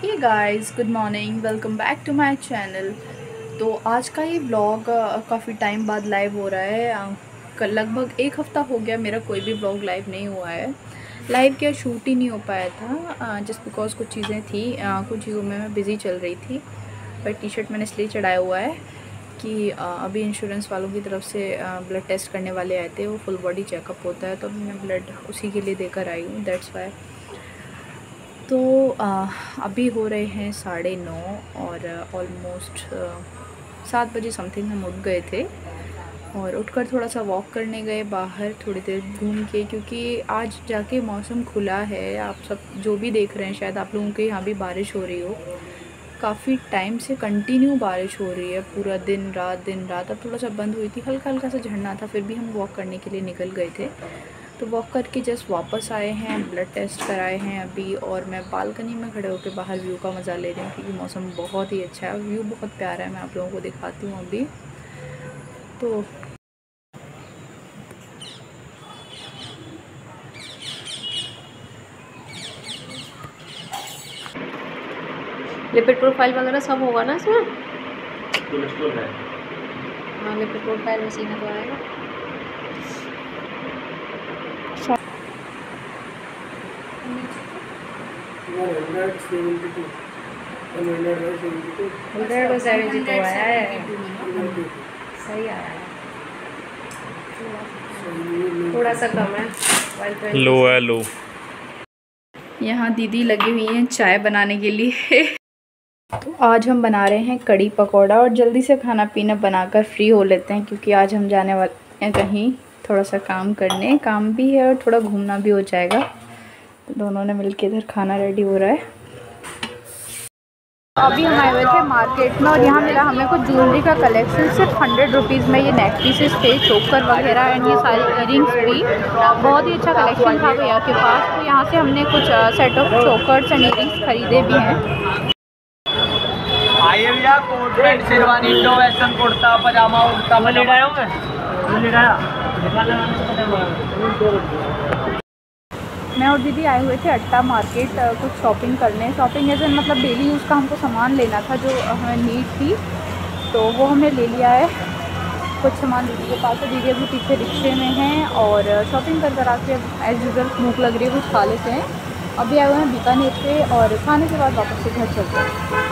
Hey guys, good morning, welcome back to my channel. तो आज का ये व्लॉग काफ़ी टाइम बाद लाइव हो रहा है। कल लगभग एक हफ़्ता हो गया मेरा कोई भी व्लॉग लाइव नहीं हुआ है। लाइव क्या शूट ही नहीं हो पाया था जस्ट बिकॉज कुछ चीज़ें थी, कुछ चीज़ों में मैं बिज़ी चल रही थी। पर टी शर्ट मैंने इसलिए चढ़ाया हुआ है कि अभी इंश्योरेंस वालों की तरफ से ब्लड टेस्ट करने वाले आए थे। वो फुल बॉडी चेकअप होता है, तो अभी मैं ब्लड उसी के लिए देकर आई हूँ, दैट्स वाई। तो अभी हो रहे हैं 9:30 और ऑलमोस्ट 7 बजे समथिंग हम उठ गए थे और उठकर थोड़ा सा वॉक करने गए बाहर, थोड़ी देर घूम के, क्योंकि आज जाके मौसम खुला है। आप सब जो भी देख रहे हैं, शायद आप लोगों के यहाँ भी बारिश हो रही हो। काफ़ी टाइम से कंटिन्यू बारिश हो रही है, पूरा दिन रात। अब थोड़ा सा बंद हुई थी, हल्का हल्का सा झरना था, फिर भी हम वॉक करने के लिए निकल गए थे। तो वॉक करके जस्ट वापस आए हैं, ब्लड टेस्ट कराए हैं अभी, और मैं बालकनी में खड़े होकर बाहर व्यू का मज़ा ले रही हूँ क्योंकि मौसम बहुत ही अच्छा है, व्यू बहुत प्यारा है। मैं आप लोगों को दिखाती हूँ अभी। तो लिपिड प्रोफाइल वगैरह सब होगा ना इसमें? कोलेस्ट्रॉल है। हाँ, लिपिड प्रोफाइल उसी में तो आएगा। आया है, सही आया है, थोड़ा सा कम है, लो है लो। यहाँ दीदी लगी हुई हैं चाय बनाने के लिए। तो आज हम बना रहे हैं कड़ी पकौड़ा और जल्दी से खाना पीना बनाकर फ्री हो लेते हैं क्योंकि आज हम जाने वाले हैं कहीं थोड़ा सा काम करने। काम भी है और थोड़ा घूमना भी हो जाएगा। तो दोनों ने मिलके इधर खाना रेडी हो रहा है। अभी हम आए हुए थे मार्केट में और यहाँ मिला हमें कुछ ज्वेलरी का कलेक्शन सिर्फ 100 रुपीज़ में। ये नेक पीसेस थे, चोकर वगैरह एंड ये सारी इयरिंग्स भी। बहुत ही अच्छा कलेक्शन था भैया के पास। तो यहाँ से हमने कुछ set of chokers and earrings खरीदे भी हैं। आइए भैया, coat pant sherwani Indo western kurta pyjama उड़ता ले रहा हूँ मैं और दीदी आए हुए थे अट्टा मार्केट कुछ शॉपिंग करने। शॉपिंग एज एन मतलब डेली यूज़ का हमको सामान लेना था जो हमें नीड थी, तो वो हमने ले लिया है। कुछ सामान दीदी के पास है, दीदी अभी पीछे रिक्शे में हैं और शॉपिंग कर आके एज यूजल भूख लग रही है, कुछ खा लेते हैं। अभी आए हुए हैं बीकानेर पे और खाने के बाद वापस से घर चलते हैं।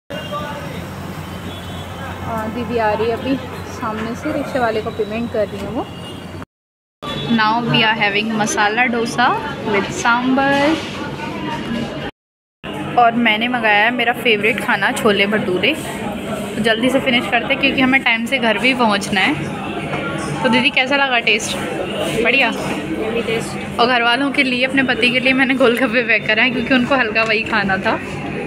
दीदी आ रही है अभी सामने से, रिक्शे वाले को पेमेंट कर रही है वो। Now we are having masala dosa with sambar और मैंने मंगाया है मेरा फेवरेट खाना छोले भटूरे। तो जल्दी से फिनिश करते क्योंकि हमें टाइम से घर भी पहुंचना है। तो दीदी कैसा लगा टेस्ट? बढ़िया टेस्ट। और घर वालों के लिए, अपने पति के लिए मैंने गोलगप्पे पैक करा है क्योंकि उनको हल्का वही खाना था।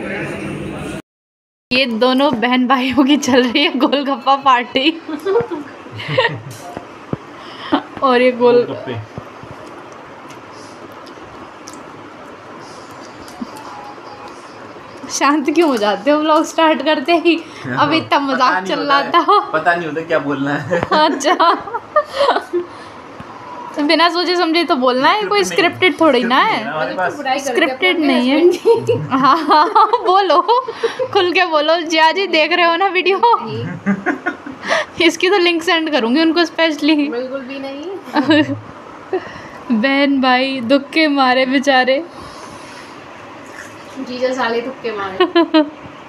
ये दोनों बहन भाइयों की चल रही है गोलगप्पा पार्टी। और ये गोलगप्पे शांत क्यों हो जाते हो व्लॉग स्टार्ट करते ही? अब इतना मजाक चल रहा था, पता नहीं होता क्या बोलना है। अच्छा, बिना सोचे समझे तो बोलना है, कोई स्क्रिप्टेड थोड़ी ना है, स्क्रिप्टेड नहीं है। हाँ हाँ बोलो, खुल के बोलो। जिया जी देख रहे हो ना वीडियो? इसकी तो लिंक सेंड करूंगी उनको स्पेशली। बिल्कुल भी नहीं। बहन भाई दुख के मारे बेचारे, जीजा साले तुक्के मारे।